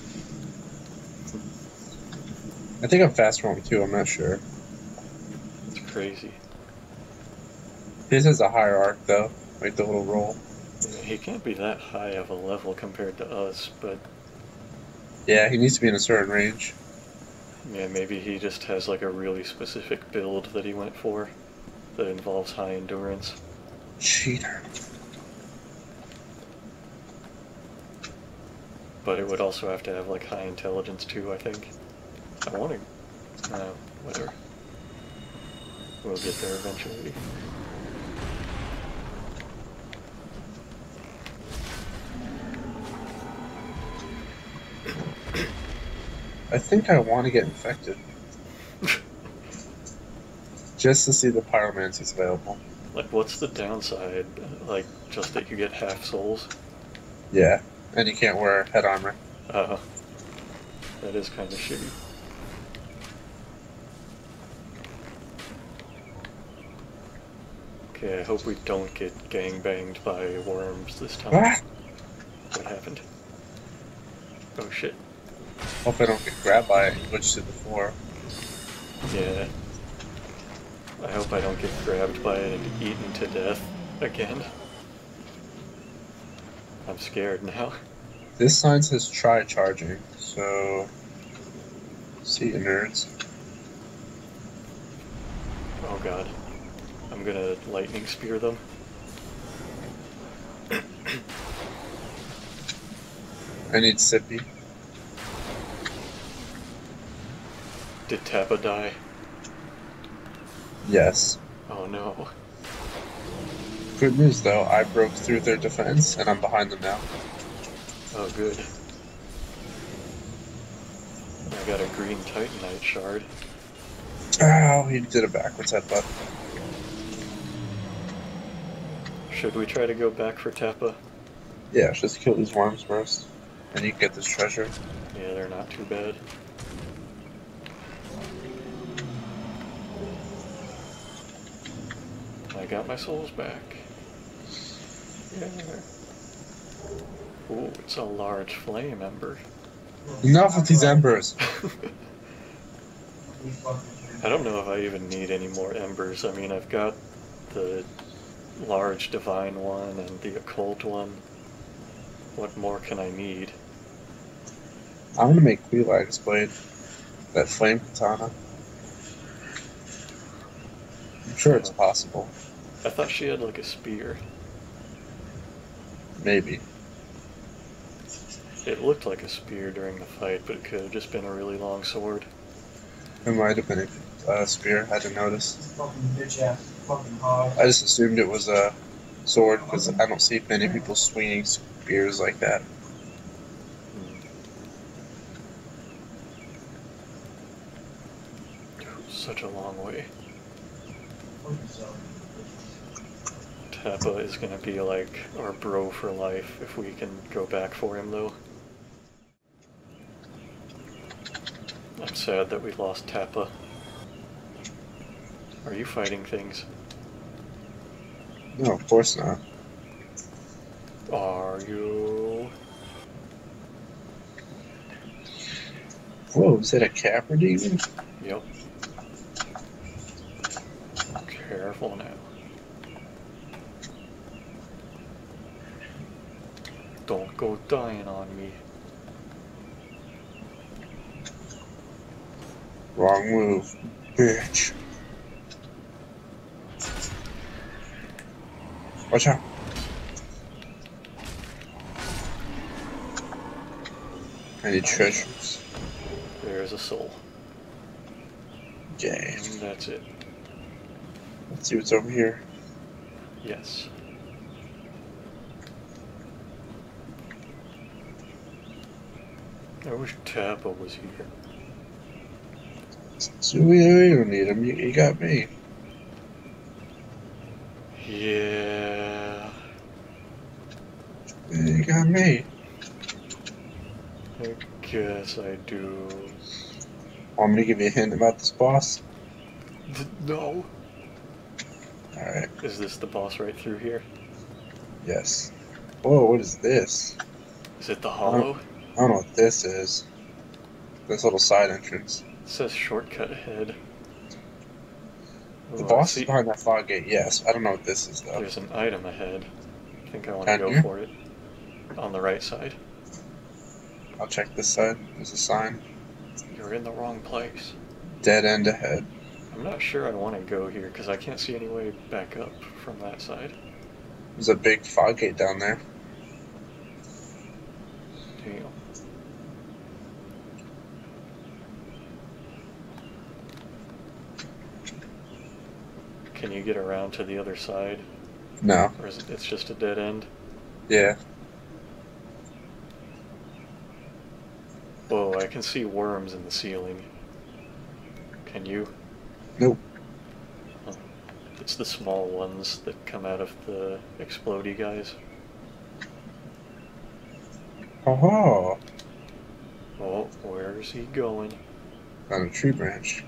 I think I'm fast rolling too, I'm not sure. It's crazy. His has a higher arc though, like the little roll. He can't be that high of a level compared to us, but Yeah, he needs to be in a certain range. yeah, maybe he just has like a really specific build that he went for that involves high endurance. Cheater. But it would also have to have like high intelligence too, I think. I want to... No, whatever. We'll get there eventually. I think I want to get infected. Just to see the pyromancies available. Like, what's the downside? Like, just that you get half souls? Yeah, and you can't wear head armor. Uh, that is kind of shitty. Okay, I hope we don't get gangbanged by worms this time. Ah! What happened? Oh shit. Hope I don't get grabbed by it and switch to the floor. Yeah. I hope I don't get grabbed by it and eaten to death again. I'm scared now. This sign says try charging, so see you nerds. Oh god. I'm gonna lightning spear them. I need Sippy. Did Tappa die? Yes. Oh no. Good news though, I broke through their defense and I'm behind them now. Oh good. I got a green Titanite shard. Oh, he did a backwards headbutt. Should we try to go back for Tappa? Yeah, just kill these worms first, and you can get this treasure. Yeah, they're not too bad. I got my souls back. Yeah. Ooh, it's a large flame ember. Enough with these embers! I don't know if I even need any more embers. I mean, I've got the large divine one and the occult one. What more can I need? I'm gonna make Quelaag's blade. That flame katana. I'm sure it's possible. I thought she had like a spear. Maybe. It looked like a spear during the fight, but it could have just been a really long sword. It might have been a uh, spear, I didn't notice. Fucking bitch ass, fucking hog. I just assumed it was a sword because I don't see many people swinging spears like that. Such a long way. Tappa is gonna be like our bro for life if we can go back for him though. I'm sad that we lost Tappa. Are you fighting things? No, of course not. Are you? Whoa, is that a capper demon? Yep. Careful now. Don't go dying on me. Wrong move, bitch. Watch out. I need treasures. There's a soul. Okay. And that's it. Let's see what's over here. Yes. I wish Tappa was here. So we, we don't need him. You, you got me. Yeah. You got me. I guess I do. Want me to give you a hint about this boss? No. Alright. Is this the boss right through here? Yes. Whoa, what is this? Is it the hollow? I don't know what this is. This little side entrance. It says shortcut ahead. The Oh, boss see, is behind that fog gate, yes. I don't know what this is, though. there's an item ahead. I think I want to Down go here? for it. On the right side. I'll check this side. There's a sign. You're in the wrong place. Dead end ahead. I'm not sure I want to go here because I can't see any way back up from that side. There's a big fog gate down there. Damn. Can you get around to the other side? No. Or is it it's just a dead end? Yeah. Whoa, I can see worms in the ceiling. Can you? Nope. Huh. It's the small ones that come out of the explodey guys. Oh, Oh, where's he going? on a tree branch.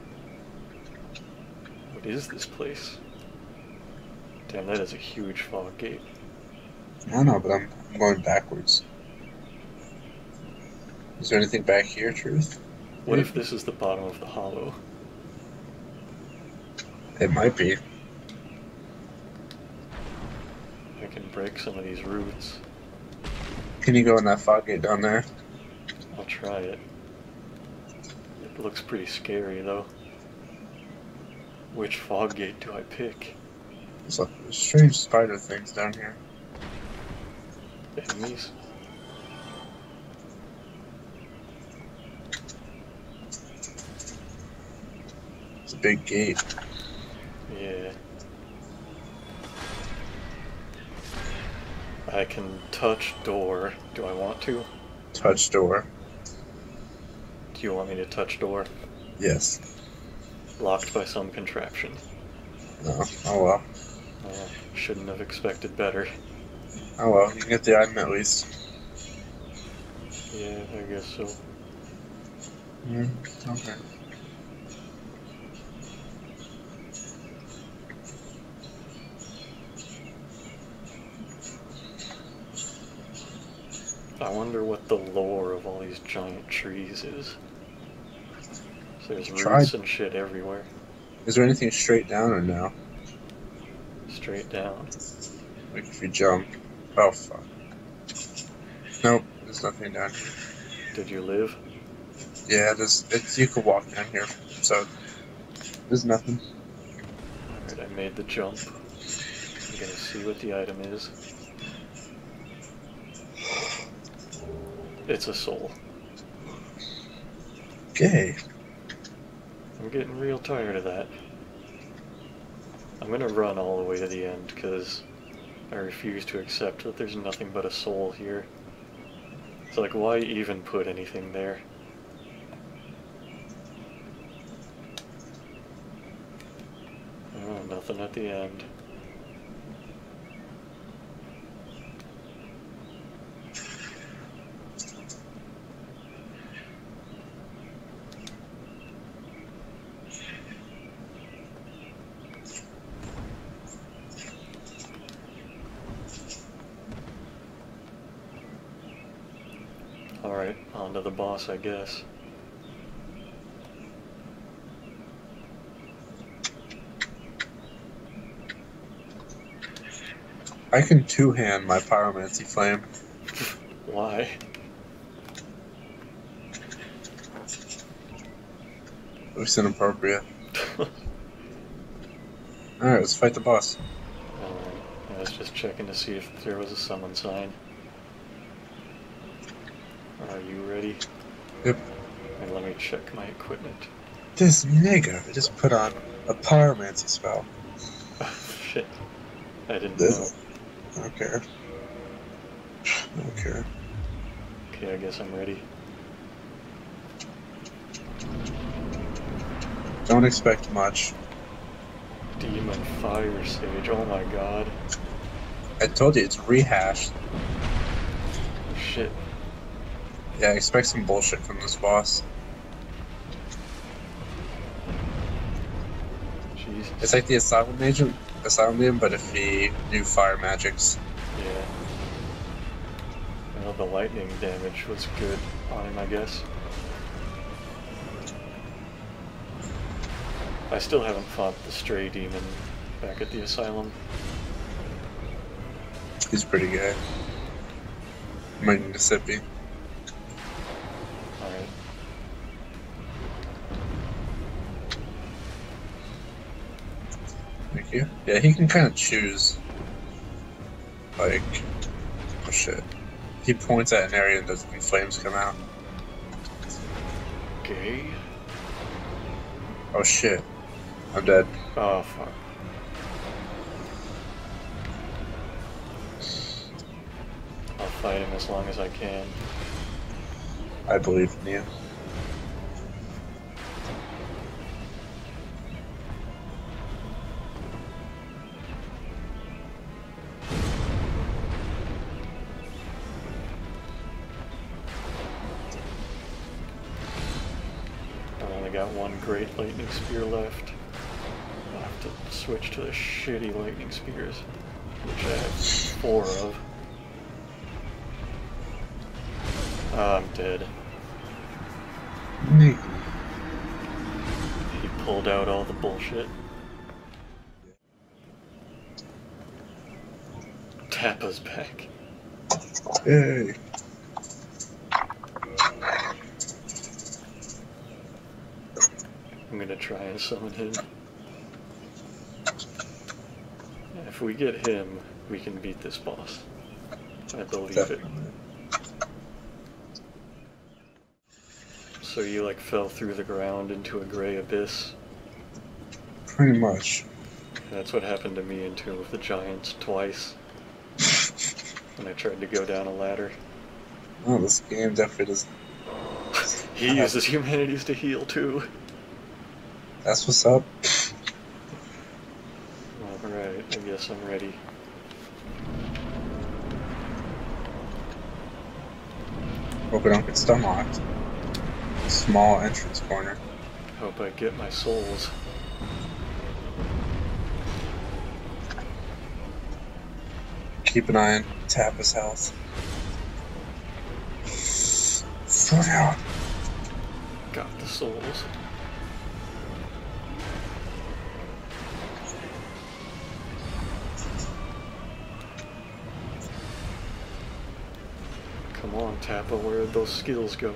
What is this place? Damn, that is a huge fog gate. I don't know, but I'm, I'm going backwards. Is there anything back here, Truth? What if this is the bottom of the hollow? It might be. I can break some of these roots. Can you go in that fog gate down there? I'll try it. It looks pretty scary though. Which fog gate do I pick? There's like strange spider things down here. Enemies? It's a big gate. Yeah. I can touch door. Do I want to? Touch door. Do you want me to touch door? Yes. Locked by some contraption. No. Oh well. Uh, shouldn't have expected better. Oh well. You can get the item at least. Yeah, I guess so. Mm, okay. I wonder what the lore of all these giant trees is. So there's Try- roots and shit everywhere. Is there anything straight down or no? Straight down. Like if you jump. Oh fuck. Nope. There's nothing down here. Did you live? Yeah, there's. It's you could walk down here. So there's nothing. Alright, I made the jump. I'm gonna see what the item is. It's a soul. Okay. I'm getting real tired of that. I'm gonna run all the way to the end, because I refuse to accept that there's nothing but a soul here. It's like, why even put anything there? Oh, nothing at the end. Alright, on to the boss, I guess. I can two-hand my pyromancy flame. Why? Looks inappropriate. Alright, let's fight the boss. Alright, I was just checking to see if there was a summon sign. Are you ready? Yep. And let me check my equipment. This nigga just put on a pyromancy spell. Oh, shit. I didn't This, know. I don't care. I don't care. Okay, I guess I'm ready. Don't expect much. Demon Fire Sage, oh my god. I told you, it's rehashed. Shit. Yeah, I expect some bullshit from this boss. Jesus. It's like the Asylum Agent, Asylum Agent, but if he knew fire magics. Yeah. Well, the lightning damage was good on him, I guess. I still haven't fought the stray demon back at the asylum. He's pretty good. Might need a sippy. Alright. Thank you. Yeah, he can kind of choose. Like, oh shit. He points at an area and, does, and flames come out. Okay. Oh shit. I'm dead. Oh, fuck. I'll fight him as long as I can. I believe in you. I only got one great lightning spear left. I'll have to switch to the shitty lightning spears, which I have four of. Oh, I'm dead. Nigga. He pulled out all the bullshit. Tappa's back. Yay. I'm gonna try and summon him. If we get him, we can beat this boss. I believe Definitely. it. So you like fell through the ground into a gray abyss? Pretty much. That's what happened to me in Tomb of the Giants twice. When I tried to go down a ladder. Oh, this game definitely does. He uses humanities to heal too. That's what's up. Alright, I guess I'm ready. Hope I don't get stun locked. Small entrance corner. Hope I get my souls. Keep an eye on Tappa's health. Throw down. Got the souls. Come on, Tappa, where'd those skills go?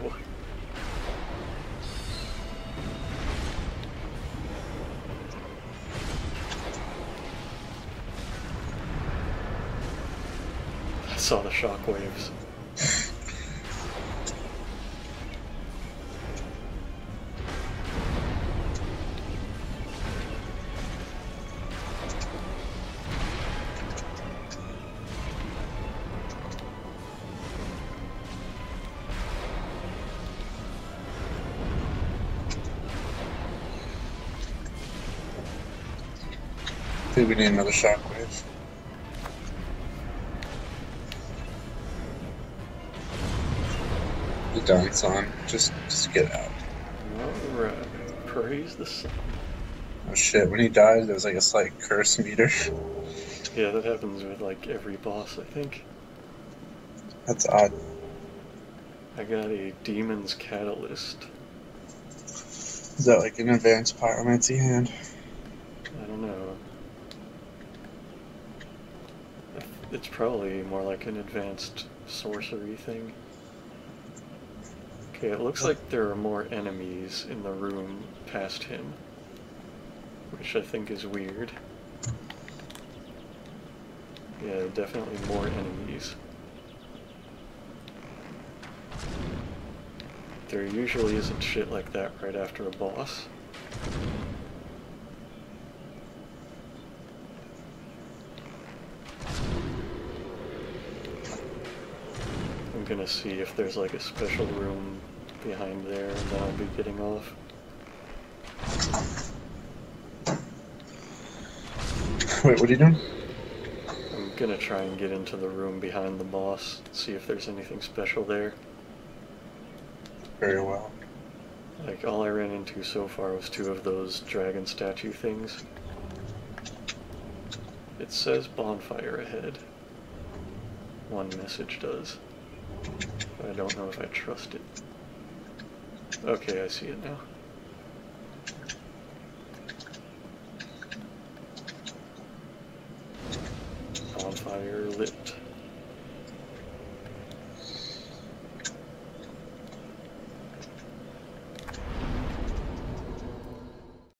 I saw the shockwaves. I think we need another shockwave. You're done, son. Just, just get out. Alright, praise the sun. Oh shit, when he died, there was like a slight curse meter. Yeah, that happens with like every boss, I think. That's odd. I got a Demon's Catalyst. Is that like an advanced pyromancy hand? I don't know. it's probably more like an advanced sorcery thing. Okay, it looks like there are more enemies in the room past him, which I think is weird. Yeah, definitely more enemies. There usually isn't shit like that right after a boss. I'm gonna see if there's like a special room behind there, and then I'll be getting off. Wait, what are you doing? I'm gonna try and get into the room behind the boss, see if there's anything special there. Very well. Like, all I ran into so far was two of those dragon statue things. It says bonfire ahead. One message does. But I don't know if I trust it. Okay, I see it now. Bonfire lit.